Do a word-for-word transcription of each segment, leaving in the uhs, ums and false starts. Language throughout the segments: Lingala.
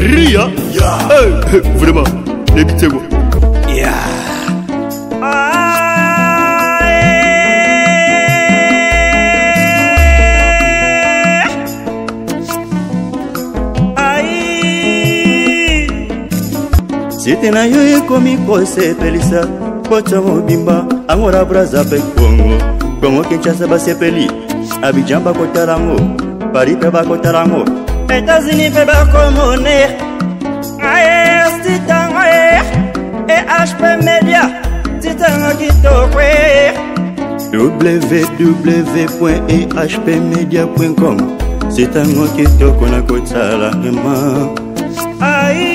Ria. Yeah. Hey, vraiment, débitez-moi. Yeah. C'était na yo ekomi kosepelisa kocha mobimba angora braza pe Congo Congo Kinshasa basepeli Abidjan bakotarango Paris pe bakotarango États-Unis pe bakomone aye stitango e H P Media stitango kitokwe w w w point e h p media point com stitango kitoko na kotala ema aye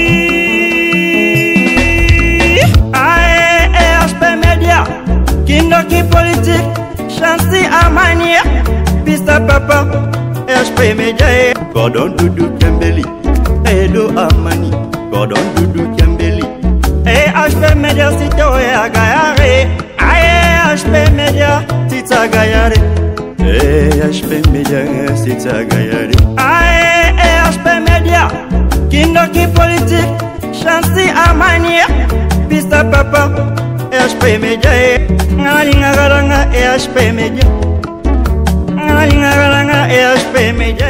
Kindoki politique, chancy à manière, pista papa, H P Media, Gordon Doudou Kembeli, Edo Amani, Gordon Doudou Kembeli, et H P Media Sito et Agayare, aye H P Media, Tita Gayare, et H P Media, Tita Gayare, aye H P Media, Kindoki politique, chancy à manière, pista papa, H P Media, ngalinga galanga H P Media, ngalinga galanga H P Media.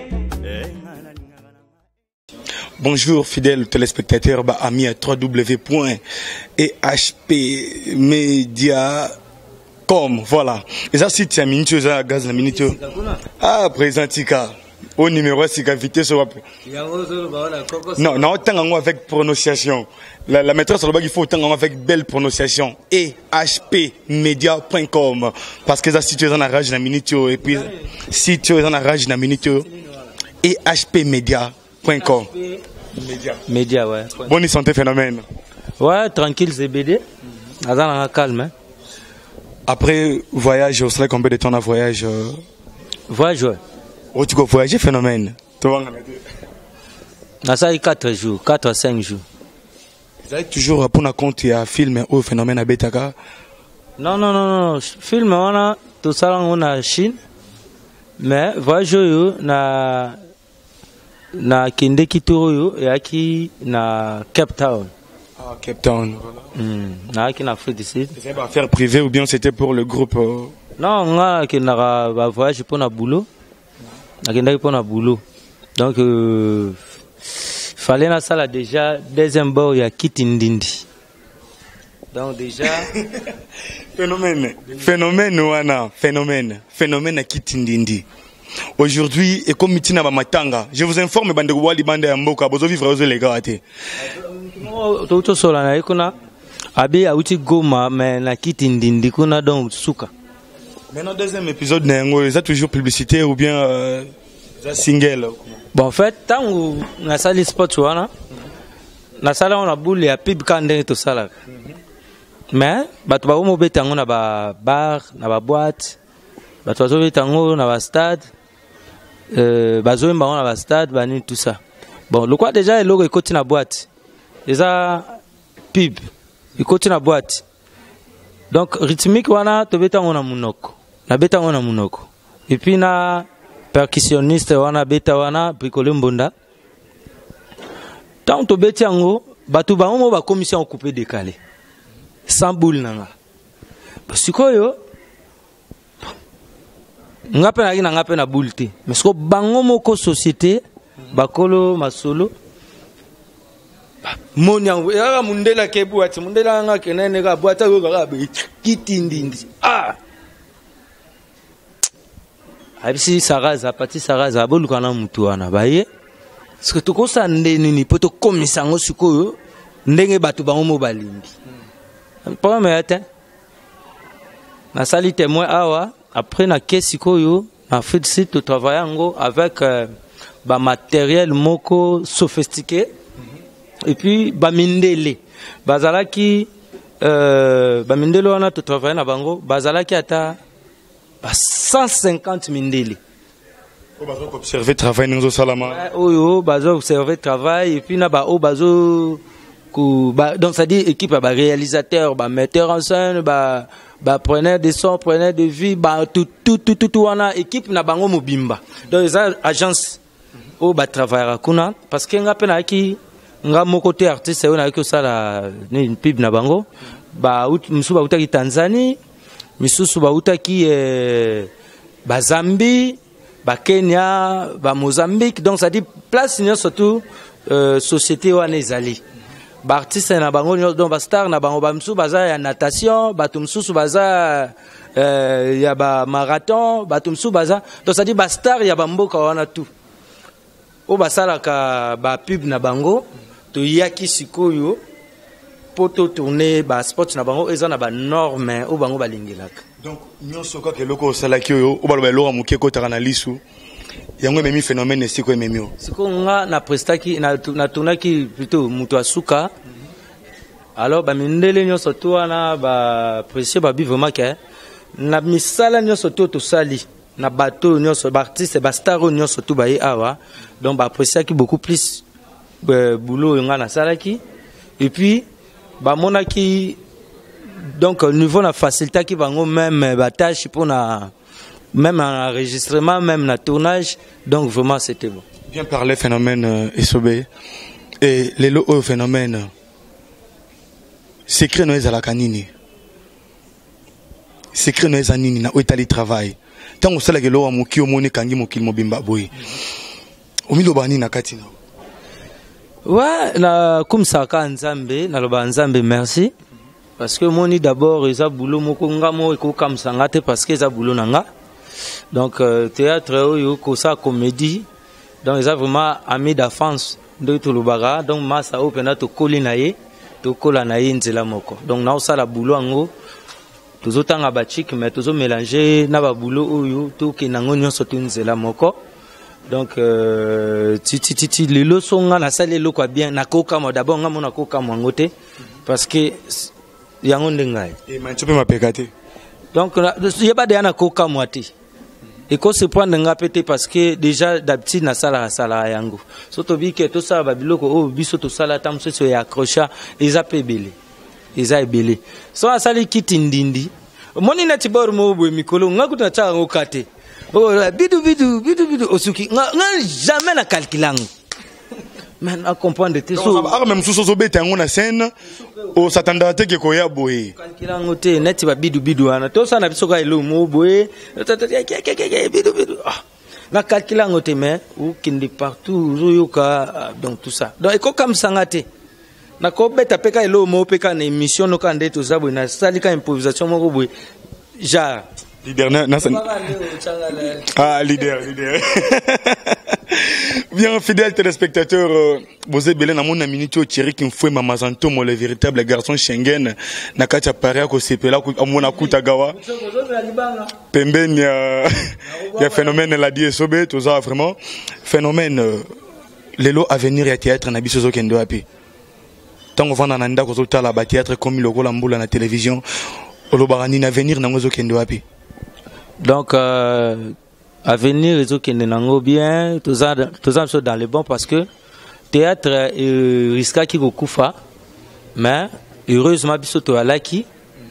Bonjour fidèles téléspectateurs, bah, amis à w w w point e h p media point com, voilà. Et ça c'est un minute, ça gaz la minute. Ah présentika. Au numéro c'est invité sur non non autant avec prononciation la, la maîtresse il faut autant avec belle prononciation e h p media point com parce que ça si tu es en rage na minute et puis si tu es en rage na minute e h p media point com média média ouais bonne santé phénomène ouais tranquille c'est B D dans calme après voyage au soleil combien de temps on a voyage euh... voyage ouais. Oh, tu vas voyager phénomène. Ça y quatre jours, quatre à cinq jours. Vous avez toujours pour un compte il y a film au phénomène à Betaka. Non non non non, film on a tout ça on a Chine. Mais voyage yo na na kinde kitoro et aki na Cape Town. Ah Cape Town. Hmm, na aki na Afrique du Sud. C'est pas affaire privée ou bien c'était pour le groupe euh... Non, on a qui na voyage pour na boulot. Nakendaki pour na boulot. Donc euh, fallait na sala déjà deuxième bord ya kitindindi. Donc déjà phénomène phénomène wana phénomène phénomène à kitindindi. Aujourd'hui et comme mitina ba matanga, je vous informe bande wali bande ya mboka bozo vivre aux les gars té. Toto sola na ikuna abi auti goma mais na kitindindi kuna donc suka. Maintenant, deuxième épisode, vous avez toujours publicité ou bien euh, single? Bon, en fait, tant que na sali sport, na sala on a boule ya pib kande tout ça là. Mais, batu ba umo betango na ba bar, na ba boîte, batu bazo betango na ba stade, euh, bazo mba na ba stade, bani tout ça. Bon, le quoi déjà, le logo est na boîte. Déjà pib, il continue na boîte. Donc rythmique wana to betango na munoko. Na beta wana munoko. Et puis na percussionniste wana beta wana bricole mbonda. Tant to beti yango batu ba mo ba commission coupé décalé. Sans boule nanga. Sikoyo ngape na ina ngape na boule te. Mais siko bango moko société bakolo masolo monya ya mundela ke buati mundela nga kenene ka buata go ka be kitindindi ah abisi saraza pati saraza boluka na mutu wana baye parce que toko sande nini poto komisa ngo sikoyo ndenge batu bango mo balimbi problème était na sali témoin awa après na kesikoyo na fait site travailler ngo avec euh, ba matériel moko sophistiqué. Et puis bamindele bazalaki euh bamindele wana to travailler na bango bazalaki ata cent cinquante mindele o bazo observer travail nous au salama oyo bazo observer travail et puis na ba o bazo ku ba donc ça dit équipe ba réalisateur ba metteur en scène ba ba preneur de son preneur de vie ba tout tout tout tout wana équipe na bango mobimba donc ça agence o ba travailler kuna parce que nga pena ki nga moko te artiste on a que ça la ni pib na bango ba musu ba utaki Tanzanie misusu ba utaki eh, ba Zambie ba Kenya ba Mozambique donc ça dit place ni surtout euh, société wana ezali ba artiste na bango donc ba star na bango ba musu baza ya natation ba tumsusu baza euh, ya ba marathon ba tumsusu baza donc ça dit ba star ya ba mboka wana tout o basalaka ba pub na bango to yaki sikoyo poto tourner ba sport na bango eza na ba norme o bango balingelaka donc nyonso ka ke loko salaki yo o baloba lo amuke ko taka na lisu yango memi phénomène siko memio siko nga na prestaki na na tournaki plutôt muto asuka alors ba mindele nyonso to wana ba précieux ba bi vraiment que na misala nyonso to to sali na bateau nyonso ba artiste ba star nyonso to ba yi awa donc ba apprécier qui beaucoup plus euh, boulot nga na salaki et puis ba monaki donc au niveau na facilité qui bango même ba tâche pour na même en enregistrement même na tournage donc vraiment c'était bon bien parler phénomène euh, Esobé et les lo phénomène secret no ezala kanini secret no ezanini na otali travail tant osala ke lo amuki omoni kangi mokili mobimba boy omilo bani na kati na ouais na comme ça ka nzambe na loba nzambe merci parce que moni d'abord eza boulot moko ngamo ko kam sangate parce que eza boulot nanga donc euh, théâtre oyo ko sa comédie donc eza vraiment ami d'enfance de tout le baga donc masa opena to kolina ye to kola na ye nzela moko donc na osala boulot ngo tozotanga ba chic mais tozo mélanger na ba boulot oyo to kenango nyonso to nzela moko donc euh, titi titi lelo songa na sale lelo kwa bien na koka mo d'abord nga mona koka mo ngote parce que yango ndengai et manchope mapekate donc il pas de na koka mo ati et ko se prendre nga pété parce que déjà d'habitude na sala sala yango soto bi ke to sala ba biloko o biso to sala tam so ya accrocha eza pebele eza ebele so asali kitindindi moni na tibor mo bo mikolo nga kuta cha ngokate oh bidu bidu bidu bidu osuki nga jamais na calculango mais à comprendre te so ah même sous so beta ngona scène o satanda te ke ko ya boye calculango te neti ba bidu bidu ana to sana biso ka elo mo boye bidu bidu ah na calculango te mais ou kindi partout yoka donc tout ça donc eko comme sangate na ko beta peka elo mo peka na émission no ka ndeto zabo na salika improvisation moko boye genre leader na, na ah leader leader bien fidèle téléspectateur euh, Bosé Belé na mon minute au Thierry qui me fait mamazanto mo le véritable garçon Schengen na kacha paria ko sepela ko amona kutagawa pembeni ya ya phénomène la die sobe tout ça vraiment phénomène euh, lelo avenir ya théâtre na biso zo kendo api tango vana na ndako zo tala ba théâtre comme le ko la mbula na télévision olobarani na avenir na ngozo kendo api. Donc, euh, à venir, ils ont bien, tout ça, tout ça dans les bons parce que théâtre euh, risque qui beaucoup fa, mais heureusement, biso to alaki,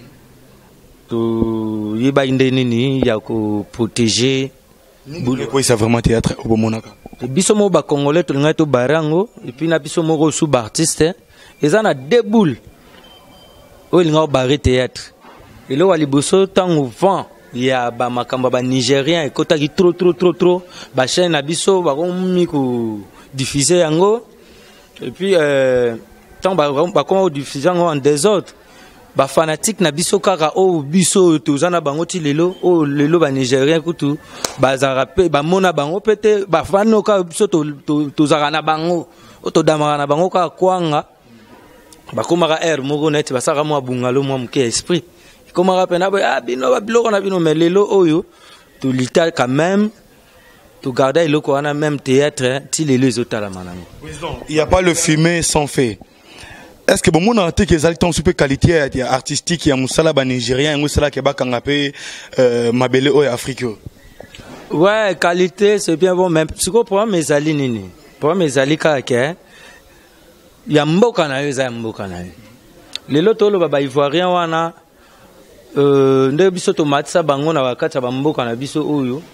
to yeba indeni ya ko protéger. Quoi ça vraiment théâtre au Monaka? Biso mo ba congolais to ngai to barango et puis na biso mo sous artiste, ils en a deux boules. O il nga barré théâtre. Et là wali boso tango vent. Il y a ba makamba ba nigérien et kota ki trop trop trop trop ba chaîne na biso ba komi ko diffuser yango et puis euh tant ba ba ko diffuser yango en désordre ba fanatique na biso kaka o biso tozana bango ti lelo o lelo ba nigérien kutu ba zarape ba mona bango pete ba fano ka biso to tozaka na bango o to damara na bango ka kwanga ba komaka air moko net ba saka mo bungalo mo mke esprit. Comment rappelle ah bino ba biloko na bino mais lelo oyo to lita quand même to garder le ko na même théâtre ti lelo ezotala manango. Il y a pas le fumer sans fait. Est-ce que bon mon arte que ezali ton super qualité artistique ya musala ba nigérien musala ke ba kangape euh mabele oyo Afrique. Ouais, qualité c'est bien bon mais ce ko problème ezali nini? Problème ezali ka ke ya mboka na yo za mboka na yo. Lelo to lo ba ivoirien wana euh nde biso to matisa bango na wakati ba mboka na biso oyo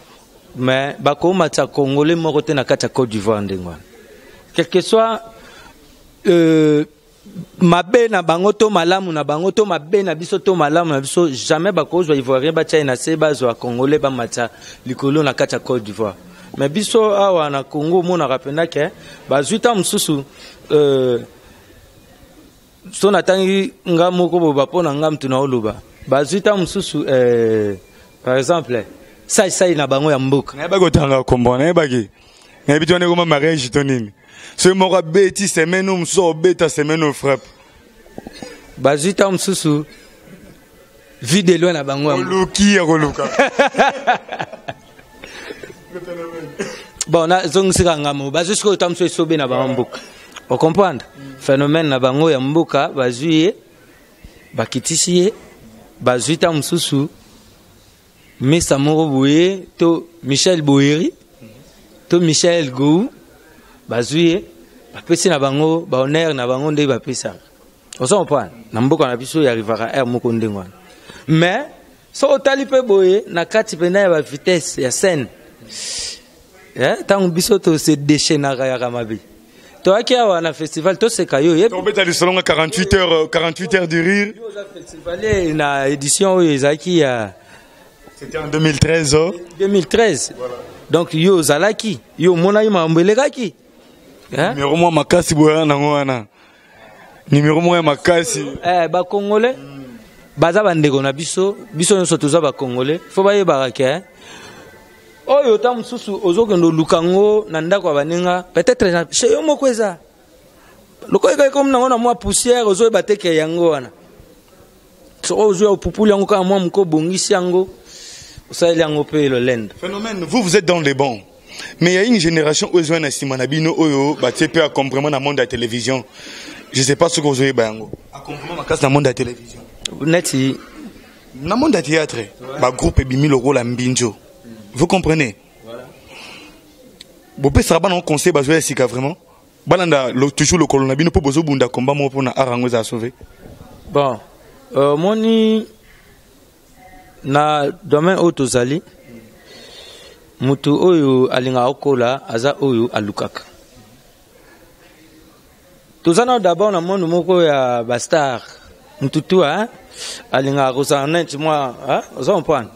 mais bakoma ta congolais moko te na kata Côte d'Ivoire ndengwana quel que soit euh, mabe na bango to malamu na bango to mabe na biso to malamu na biso jamais bakozwa ivoirien batia na se bazwa congolais ba mata likolo na kata Côte d'Ivoire mais biso awa na Congo mona rapenda ke bazuita mususu euh so natangi nga moko bo bapona nga mtu na oluba bazuita mususu euh par exemple sai sai na bango ya mboka na ba kotanga kombo na ba ki na bitone ko mariage to nini ce moko beti semaine um so beta semaine au frappe bazuita mususu vide loin na bango ya luki ya koluka bon na zong sika ngamo bazusko tamso sobe na bango mboka on comprendre phénomène na bango ya mboka bazuye bakitisiye bazuita mususu Mesa Moro Boye, to Michel Boeri, to Michel Gou, bazuye, bapesi na bango, ba honneur na bango nde bapesa. Oso mpana, na mboka na biso ya rivara air moko ndengwana. Mais, so otali pe boye, na kati pena ya ba vitesse ya scène. Eh, tangu biso to se déchaînera ya kamabi. To aki awa na festival to se kayo yep. To beta le salon quarante-huit heures quarante-huit heures de rire. Yo za festival na édition oyo ezaki ya c'était en deux mille treize. Oh. deux mille treize. Voilà. Donc yo zalaki, yo mona yima mbelekaki. Hein? Numéro moi makasi boya nango wana. Numéro moi makasi. Eh ba congolais. Baza bandeko na biso, biso nyonso toza ba congolais. Faut ba yeba ke. Oyo ta mususu ozokendo lukango na ndako baninga, peut-être chez yo moko eza. Loko eka comme nango na mwa poussière ozo bateke yango wana. So ozo pupuli yango ka mwa mko bongisi yango. Phénomène, vous vous êtes dans les bons. Mais il y a une génération où ils ont un simanabino oyo batepe à comprendre dans le monde de la télévision. Je ne sais pas ce que vous avez bango. À comprendre dans le monde de la télévision. Neti dans le monde du théâtre, ba groupe bimi le rôle mbinjo. Vous comprenez? Voilà. Vous pouvez savoir dans conseil ba jouer sika vraiment. Balanda toujours le colonabino pour bozo bunda combat mo pour na arango za sauver. Bon, euh moni na domaine otozali mutu oyo alinga okola aza oyo alukaka tozana d'abord na monde moko ya bastar mutu tu hein alinga rosanet moi hein ozo comprendre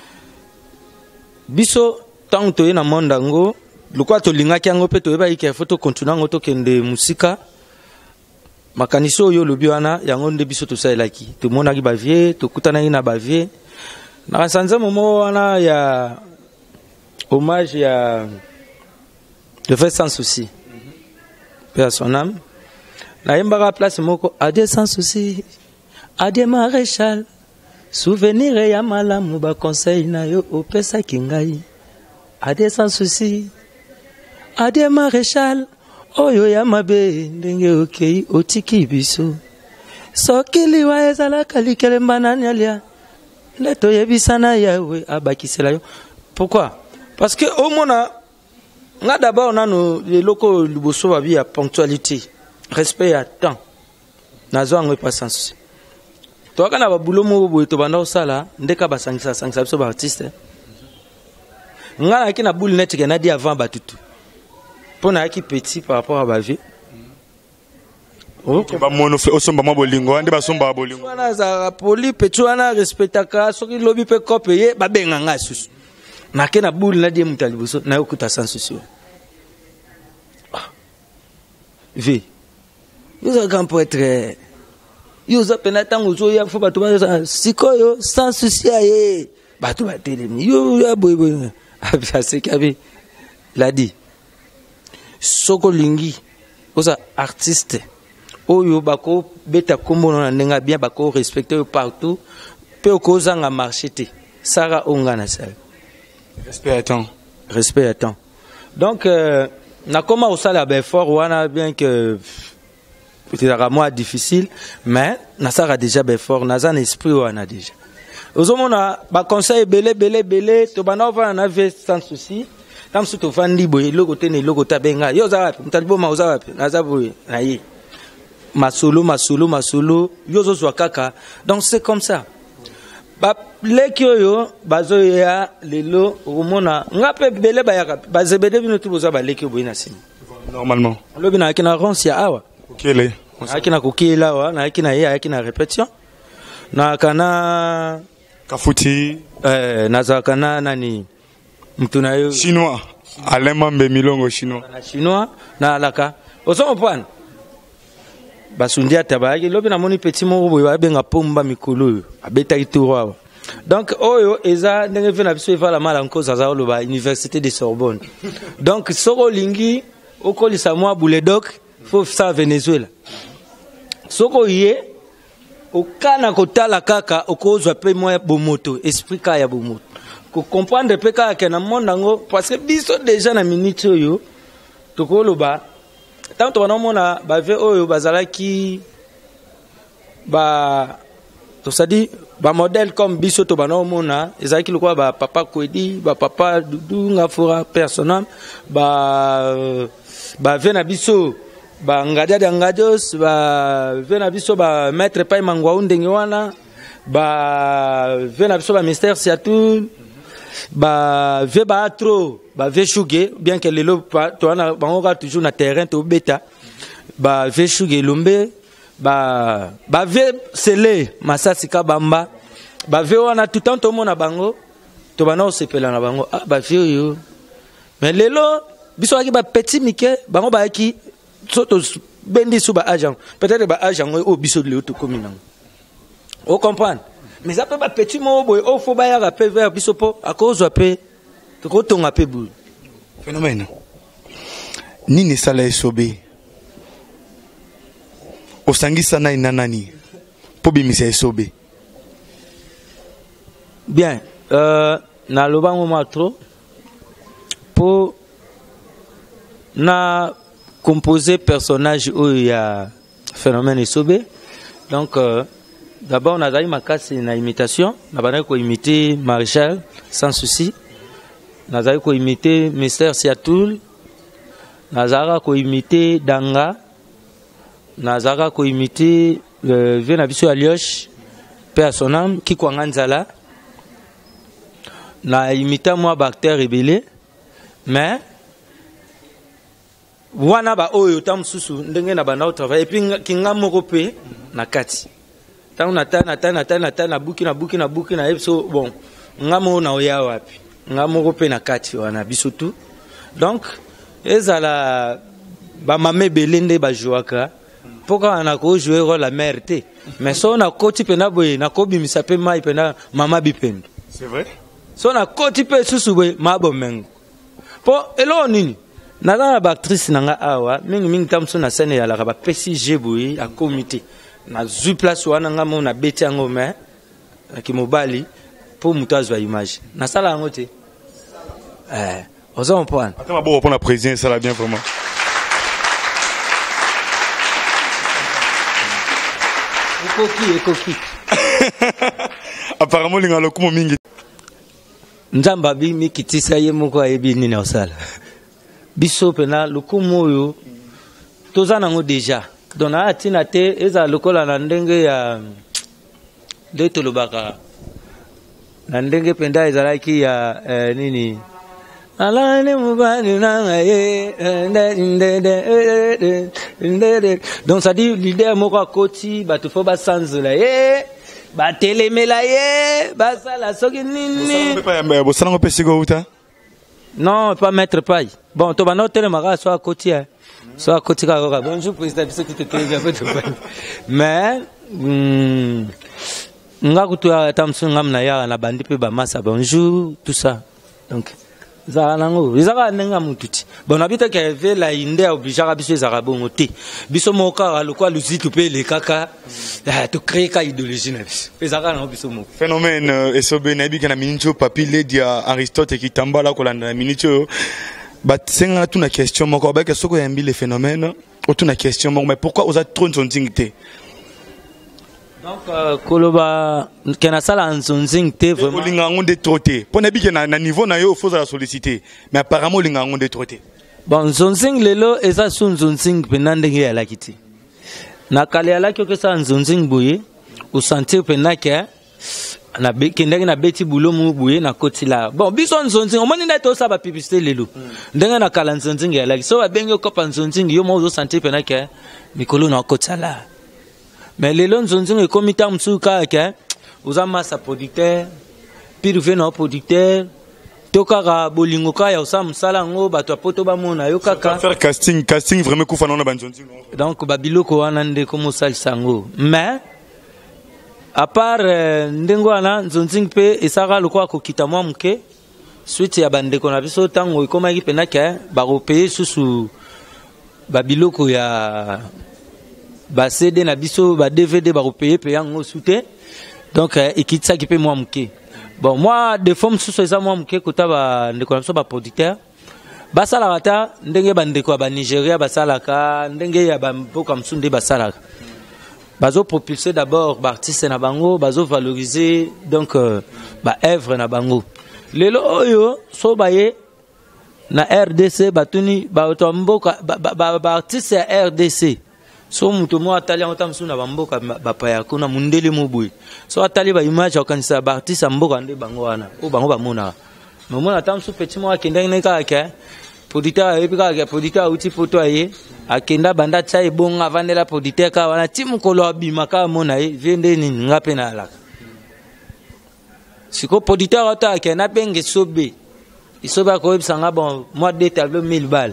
biso tant to na monde ngo lukwa to linga kyango pe to yeba ike photo continue ngo to kende musika makaniso oyo lobi wana yango nde biso to sailaki to mona ki bavie to kutana ina bavie na sanza momo wana ya hommage ya le fait sans souci paix à son âme na yembara place moko adieu sans souci adieu maréchal souvenir ya malamu ba conseil na yo opesa kingai adieu sans souci adieu maréchal oyo ya mabe ndenge okei otiki biso sokili wa ezala kalikele mbanani alia Leto yebisana yawe abakisela yo. Pourquoi? Parce que au mona nga d'abord on a nos les locaux liboso ba bi ponctualité, respect à temps. Nazo ngwe pas sens. To kana ba bulo mo bo to banda osala ndeka ba sangisa sangisa biso ba artiste. Nga na kina boule net ke na di avant ba tutu. Pona ki petit par rapport à ba vie. Okay. Ba mono osomba ma bolingo ande ba somba bolingo wana za poli petwana respectaka soki lobi pe kope ye ba benga nga susu na kena boule na die mutalibuso na yokuta sans souci vi yoza quand pour être yoza penatango zo ya fo bato ba sikoyo sans souci aye bato ba telemi yo ya boy boy abia sekabi la dit soko lingi oza artiste oyo bako beta kombo na ndenga bien bako respecter partout pe okozanga marché te sara onga na sala respect à temps respect à temps donc euh, na koma osala ba effort wana bien que peut-être moi difficile mais na sara déjà ba effort na zan esprit wana déjà ozomona ba conseil belé belé belé to bana va na vie sans souci tam su to fandi boye logo tene logo tabenga yo za wapi mtalibo ma uza wapi na za boye na yi masolo masolo masolo yozo zwa kaka donc c'est comme ça ba leki oyo bazo ya lelo omona ngape bele bayaka bazebede bino tu boza ba leki boyina sima normalement lobi na kina ronsi ya awa okele akina kokela wa na kina ya akina répétition na kana kafuti eh na kana nani mtu na yo chinois alemambe milongo chinois na chinois na alaka ozo mpana basundia tabaki lobi na moni petit moko boy ba benga pomba mikolo abeta itoro donc oyo eza ndenge vena biso eva la mala nkoza za loba université de Sorbonne donc soko lingi okolisa mwa bouledoc faut ça Venezuela soko ye okana kotala kaka okozwa pe mwa bomoto esprit ka ya bomoto ko comprendre pe ka na monde ngo parce que biso déjà na minute oyo tokoloba tant to na mona ba ve oyo bazalaki ba to sadi ba modèle comme biso to bana mona ezalaki lokwa ba papa Kwedi ba papa Dudu Ngafura personnel ba ba ve na biso ba ngadia de ngadios ba ve na biso ba maître Pai Mangwa ndenge wana ba ve na biso ba mystère Siatou ba ve ba trop ba ve Shuge bien que lelo to na bango toujours na terrain to beta ba ve Shuge Lombe ba ba ve Sele Masasi Kabamba ba ve wana tout temps to mona bango to bana osepela na bango ah ba ve yo mais lelo biso aki ba petit mike bango ba ki soto bendi sous ba agent peut-être ba agent o biso lelo to komina o comprendre mais après ba petit mo boy o fo ba ya rappel vers biso po à cause après to ko tonga pe boule phénomène nini sala esobe osangisa na inanani po bimisa esobe bien euh na lobango matro po na composer personnage où il y a phénomène esobe donc euh, d'abord on a eu ma casse na imitation na bana ko imiter Maréchal sans souci na za ko imiter Mister Siatoul na za ko imiter Danga na za ko imiter euh, vena biso Alioche père son âme qui kwa nganzala na imita moi bactère rebelle mais wana ba oyo tam susu ndenge na bana au travail et puis kinga moko pe na kati tant na ta na ta na ta na ta na buki na buki na buki na so bon ngamo na oya wapi ngamo pe na kati wana biso tout donc ezala ba mame belende ba jouaka pourquoi on a ko jouer rôle la mère té mais so na koti pe na boye na ko bimisa pe mai pe na mama bipendo c'est vrai so na koti pe susu boye mabo mengo po elo nini na la actrice nanga awa mingi mingi tamso na scène ya la ba P C G boye a comité na zu place wana ngamo na beti yango mais ki mobali pour mutazwa image na sala yango te eh ozo mpona attends bon pour la présidence ça la bien vraiment ekoki ekoki apparemment linga lokumo mingi nzamba bi mikitisa ye moko ayebi nini osala biso pena lokumo oyo tozana ngo déjà dona atina te eza lokola na ndenge ya de tolobaka na ndenge penda ezalaki ya eh, nini alane mubani na ye donc ça dit l'idée moko akoti bato fo ba sanzula ye ba telemela ye ba sala soki nini bo sango pe sigo uta non pas mettre paille bon to bana telemaka so akoti hein so akoti ka ka bonjour président biso qui te télé peu de paille mais nga kutu tamsu ngam na ya na bandi pe ba masa bonjour tout ça donc za nango izaka nenga mututi bon habita ke ve la inde obligera biso ezaka bongo te biso moka lokwa luzitu pe le kaka to créer ka idéologie na biso ezaka na biso mo phénomène esobe na bika na mincho papi ledia Aristote qui tambala ko landa na mincho bat senga tu na question moko ba ke soko yambi le phénomène o tu na question moko mais pourquoi osa trop nzonzingité donc euh, koloba kena sala nzonzing te vraiment linga ngonde troté pona bike na na niveau na yo faut la solliciter mais apparemment linga ngonde troté bon nzonzing lelo eza su nzonzing penandenge ya lakiti na kale ya lakio ke sa nzonzing boye o sentir penake na be kendenge na beti bulo mu buye na kotila bon biso nzonzi omoni nda to sa ba publicité lelo ndenge na kala nzonzi ngela so ba bengo ko pa nzonzi yo mo zo sentir pena ke mikolo na kotala mais lelo nzonzi e komita msuka ke uzama sa producteur puis vient na producteur tokaka bolingo ka ya usa msala ngo bato apoto ba mona yo kaka faire casting casting vraiment kufa na banzonzi donc ba biloko wana nde ko mosali sango mais à part euh, ndengo wana nzonzi mpe esaka lokwa kokita mwa muke suite ya bandeko na biso tango ekomaki pena ke baropeye susu babiloko ya ba C D na biso ba D V D baropeye pe yango sute donc euh, ekitsaki mpe mwa muke bon moi de forme susu eza mwa muke kota bandeko na biso baproducteur basalaka ta ndenge bandeko ya Nigeria basalaka ndenge ya bamboka mosusu nde basalaka bazo propulser d'abord l'artiste na bango bazo valoriser donc euh, ba œuvre na bango lelo oyo so baye na R D C batuni ba otomboka ba, ba, ba artiste ya R D C so muto mo atali ngota msu na bamboka ba paya kuna mundele mobui so atali ba image okanisa ba artiste mboka nde bango wana o bango ba mona no mona tamsu petit mo akenda neka ka producteur epika ka producteur uti poto aye akenda banda tsa ebonga vandela producteur ka wana timu kolo abima ka mona ye vende ni ngape na alaka siko producteur ata akena benge sobe isoba ko ebsanga bon moi deux tableaux mille balles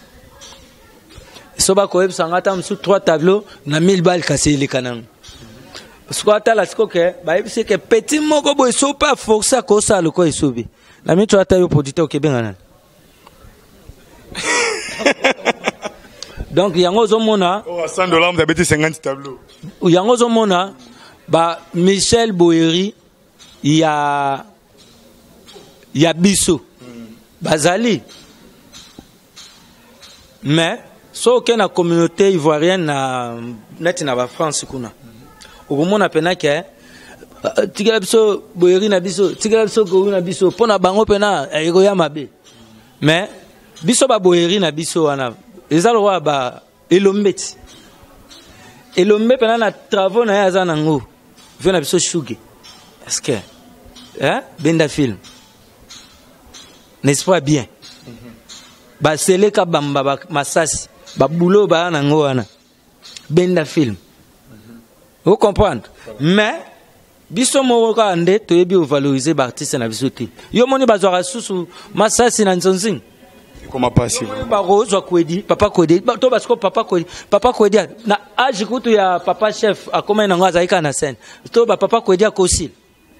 isoba ko ebsanga tam sous trois tableaux na mille balles kaseli kanang siko ata la siko ke ba ebise ke petit moko boy so pas forcer ko sa lo ko isobe la mitu ata yo producteur ke benga na donc yango zomona oh cent dollars vous avez cinquante tableaux yango zomona ba Michel Boeri ya ya biso bazali mais so que na communauté ivoirienne na net na ba France kuna okomona pena ke tigala biso Boeri na biso tigala biso go na biso pona bango pena ego ya mabe mais biso ba Boeri na biso wana ezalo wa ba elombeti elombe pena na travaux na yaza nango vena biso shuge est-ce que hein benda film n'est-ce pas bien ba seleka bamba ba masasi ba bulo ba nango wana benda film vous comprenez mais biso mo ka ande to yebi valoriser ba artiste na biso te yo moni bazwa susu masasi na nzonzing comment passer ba rose kwedi papa kwedi to basko papa kwedi papa kwedi na age kutu ya papa chef akoma na ngaza ika na scène to ba papa kwedi akosil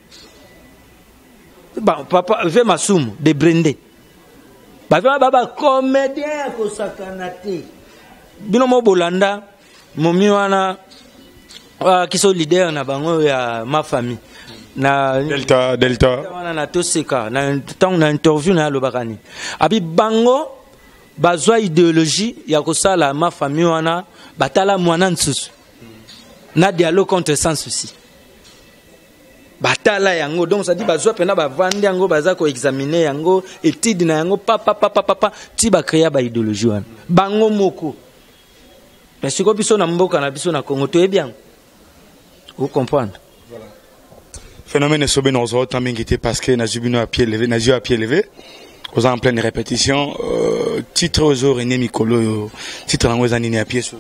ba papa ve masumu de brende ba ve baba comédien ko sakanate bino mo bolanda momi wana uh, kiso leader na bango ya ma famille na delta delta wana na toseka na tant na interview na lobakani abi bango bazwa idéologie ya kosala ma famille wana batala mwana nsusu na dialogue contre sans souci batala yango donc ça dit bazwa pena ba vandi yango baza ko examiner yango étude na yango papa papa papa ti ba créer ba idéologie wana bango moko mais siko biso na mboka na biso na Congo to e bien vous comprendre. Phénomène sobe nos autres m'inquiété parce que Nazubino à pied levé, Nazu à pied levé, aux en pleine répétition, euh, titre aux jours et Mikolo, titre en anini à pied sur.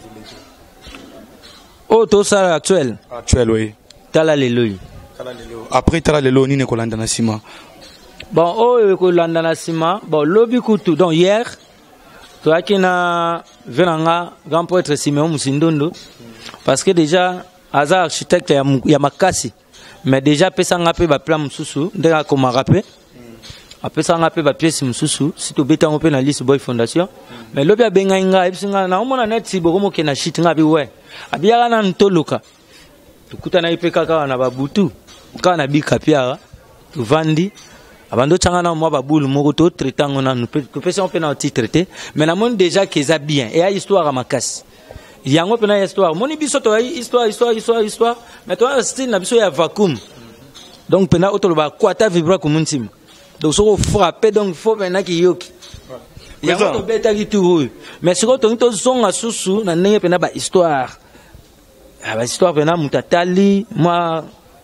Oh, tout ça actuel. Actuel, oui. Tala lelo. Après tala lelo ni Nicolanda Nassima. Bon, oh, Nicolanda Nassima, bon, lobby kutu. Donc hier, toi qui na venanga grand poète Simeon Musindondo, parce que déjà, Aza architecte ya makasi. Mais déjà pesanga pe ba plan mususu ndeka koma rappé apesanga pe ba pièce mususu si to beta ngope na liste boy fondation mais lobi abenga inga ebisinga na omona net si bokomo ke na shit nga bi we abiya na ntoloka tukuta na ipeka ka na babutu ka na bika pia tu vandi abando changa na mo babulu moko to traitango na to pesa on pe na ti traiter mais na mon déjà que ça bien et a histoire à makasi yango pena histoire moni biso to histoire histoire histoire histoire mais toi style na biso ya vacuum donc pena auto ba kwata vibra comme untim donc so frapper donc faut pena ki yoki yango to beta ki tout mais siko to to zonga susu na ndenge pena ba histoire ah ba histoire pena mutatali moi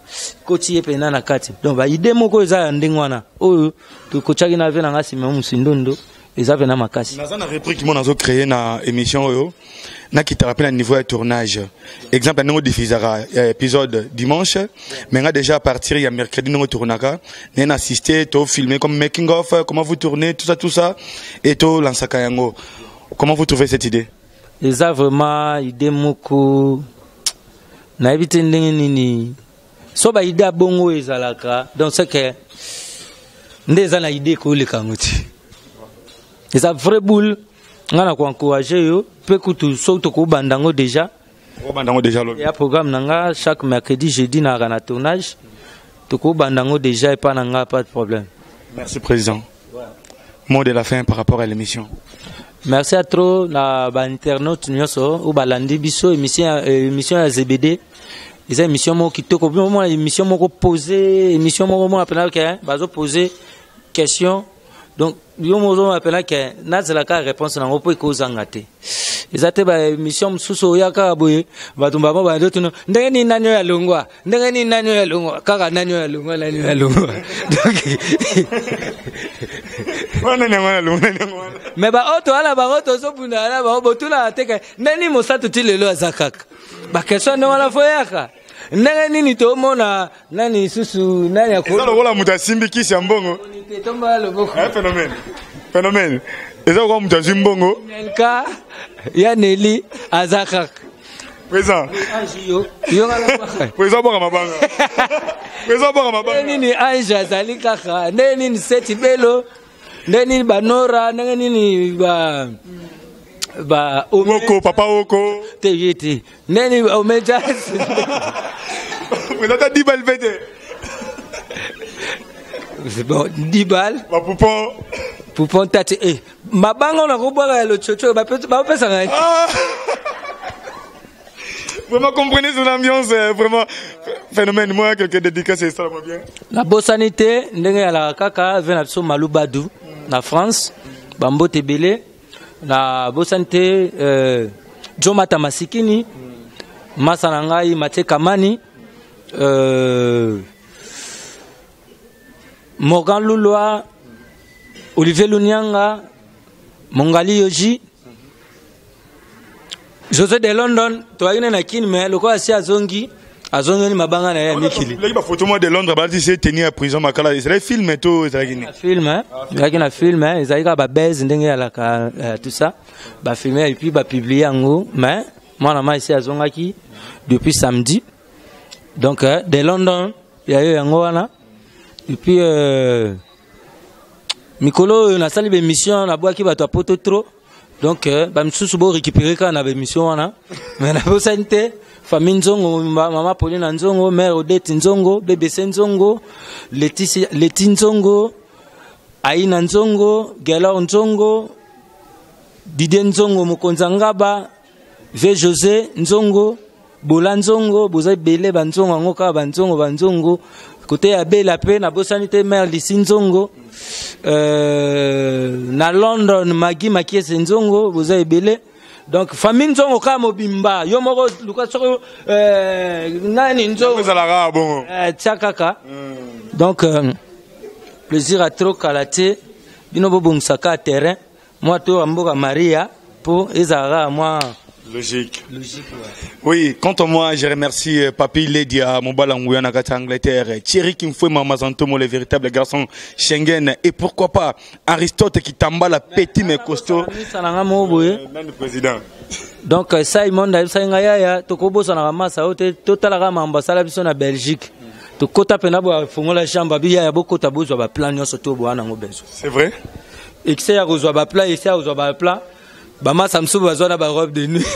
koti epena na kati donc ba idée moko eza ya ndenge wana oyo to kochaki na vena ngasi me musindondo eza vena makasi naza na réplique mo nazo créer na émission oyo na qui te rappelle à niveau de tournage exemple ndenge diffusera épisode dimanche mais nga déjà à partir il y a mercredi ndenge tournaka na assister to filmer comme making of comment vous tournez tout ça tout ça et to lansaka yango comment vous trouvez cette idée eza vraiment idée moko na ebite ndenge nini so ba idée bongo ezalaka donc c'est que ndeza na idée ko le kanguti eza vrai boule ngana ko encourager yo pe kutu so to ko bandango déjà ko bandango déjà lo ya programme nanga chaque mercredi jeudi na na tournage to ko bandango déjà et pas nanga pas de problème. Merci président. Ouais. Mot de la fin par rapport à l'émission. Merci à trop na ba internaute nyoso ou balandi biso émission émission ya Z B D. Ils ont émission mo kitoko mo émission mo poser émission mo mo appela que bazo poser question donc yo mo zo appela que nazela ka réponse na ngopo ko zangate ezate ba émission msuso yaka boye batumba ba ba ndoto ndenge ni nanyo ya longwa ndenge ni nanyo ya longwa kaka nanyo ya longwa nanyo ya longwa donc wana nyangwana longwa nyangwana mais ba auto ala ba auto so bunda ala ba botula teke nani mo satu tilelo azakaka ba question no wala foyaka ndenge nini to mona nani susu nani akolo ezalo wala mutasimbi kisi mbongo tomba loboko un phénomène phénomène ezalo kwa mutasimbi mbongo nka ya Nelly azakaka présent ajiyo yo ngala kwa présent boka mabanga présent boka mabanga nini anja zali kaka nini seti belo nini banora nini ba ba Woko papa Woko te yeti neni omeja mais là dix balles vete c'est bon dix balles ba poupon poupon tati eh mabanga na ko boka le chocho ba ba pesa ngani vraiment comprenez son ambiance vraiment phénomène moi quelqu'un dédicacé ça va bien la bossanité ndenge ya la kaka vient na so Malubadu na France bambo tebele na bosante euh Jomata Masikini Masana ngai Mate Kamani euh Morgan Lulwa Olivier Lunyanga Mongali Yoji José de London toyine na kin mais loko asi azongi azongi ni mabanga na ya mikili les ba photo moi de Londres ba dit tenir à prison makala c'est film to ça gini film hein yaki na film hein ezalika ba base ndenge ya la tout ça ba filmer et puis ba publier ngo mais moi na ma ici azongaki depuis samedi donc euh, de London ya yo yango wana et puis euh, mikolo na sali be mission na boaki ba to poto trop donc euh, ba msusu bo récupérer ka na be mission wana mais na bo santé famille Nzongo mama Pauline Nzongo mère Odette Nzongo bébé Nzongo Leti Leti Nzongo Aina Nzongo Gela Nzongo Didier Nzongo Mokonza Ngaba V José Nzongo Bola Nzongo Bozai Bele Banzongo Ngoka Banzongo Banzongo côté ya Bela pe na bosanité mère Lisi Nzongo euh na London Magi Makiese Nzongo Bozai Bele donc famille Nzongo ka mobimba yo moko luka soko euh nani Nzongo ezalaka bon euh tchakaka donc euh, plaisir à trop kalaté bino bobungsaka terrain moi to amboka Maria pour ezara moi logique logique ouais. Oui, quant à moi, je remercie Papi Ledia, Mobalangouya Nakata Angleterre, Thierry Kimfoué Mamazantomo, le véritable garçon Schengen, et pourquoi pas Aristote qui t'emballe petit mais costaud. Même le président. Donc, ça, il m'a dit, ça, il y a Tokobo, ça n'a pas ça, total à l'ambassade de la Belgique. To kota pena bo fongo la chambre bi ya boko tabo zo ba plan nyoso to bo ana ngo bezo. C'est vrai? Et que c'est ya zo ba plan et c'est ya zo ba plan. Bama Samsou bazo na ba robe de nuit.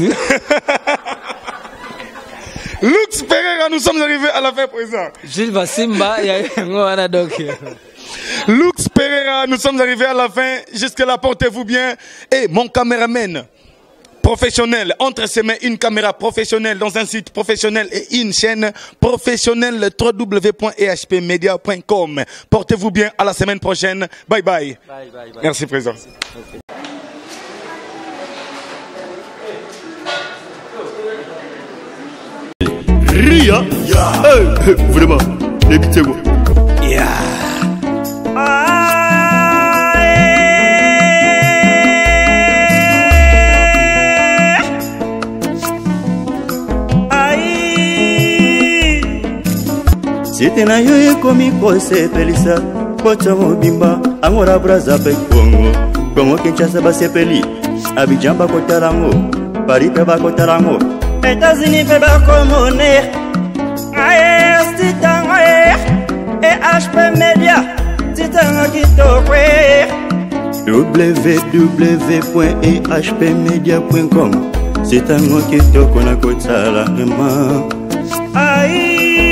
Lux Pereira, nous sommes arrivés à la fin présent. Gilles Vassimba, ya ngo ana donc. Lux Pereira, nous sommes arrivés à la fin. Jusque-là, portez-vous bien. Et mon caméraman professionnel, entre ses mains une caméra professionnelle dans un site professionnel et une chaîne professionnelle w w w point e h p media point com. Portez-vous bien, à la semaine prochaine. Bye bye. Bye, bye, bye. Merci, président. Okay. Ria. Eh, vraiment, Lekitego. Yeah. Site na yo ekomi kosepelisa kocha mobimba angora braza pe Congo Congo Kinshasa basepeli Abidjan bakotarango Paris pe bakotarango États-Unis pe bakomone aye sitanga e H P Media sitanga kitokwe w w w point e h p media point com sitanga kitoko na kotala ma aye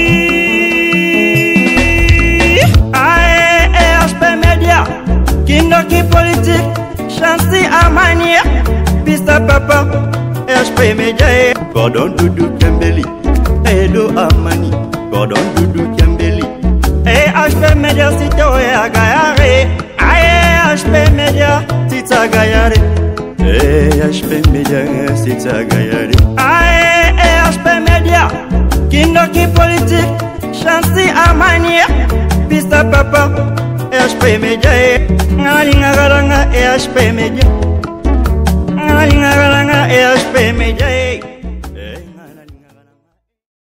Kindoki politique, Chancy Amani, Pista Papa, H P Media, Gordon Doudou Kembeli, Edo Amani, Gordon Doudou Kembeli, et H P Media Sito et Agayare, Aye H P Media Tita Gayare, et H P Media Tita Gayare, Aye H P Media, Kindoki politique, Chancy Amani, Pista Papa, H P Media, Ngalinga Garanga, H P Media, Ngalinga Garanga, H P Media.